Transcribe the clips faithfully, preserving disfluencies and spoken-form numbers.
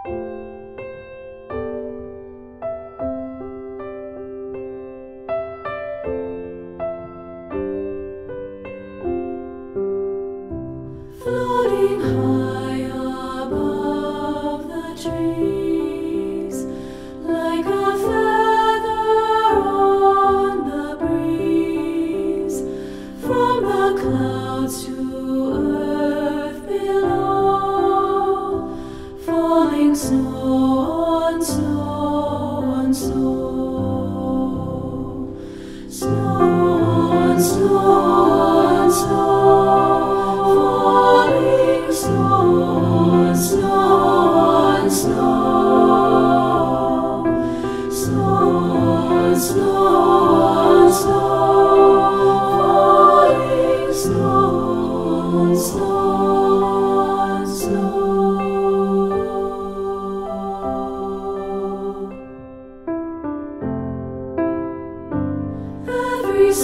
Floating high above the trees, like a feather on the breeze, from the clouds to earth below, falling snow on snow on snow, snow on snow on snow. Snow, snow, snow, snow, snow, snow, falling snow, snow, snow. Every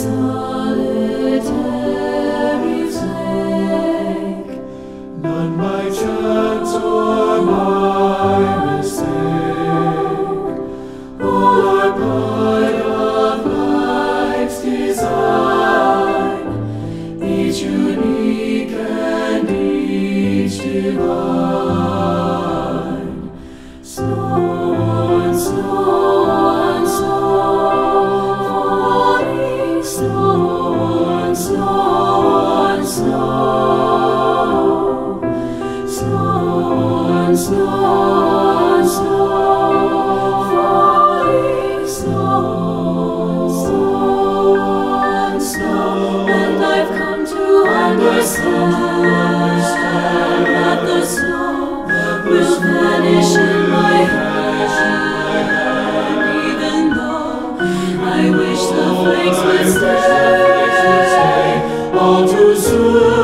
solitary flake, none by chance or by mistake, all are part of life's design, each unique and each divine. Snow on snow on snow, falling snow on snow on snow. Snow, snow, snow, falling snow, snow, snow. And I've come to understand that the snow will vanish in my hand, even though I wish the flakes would stay all too soon.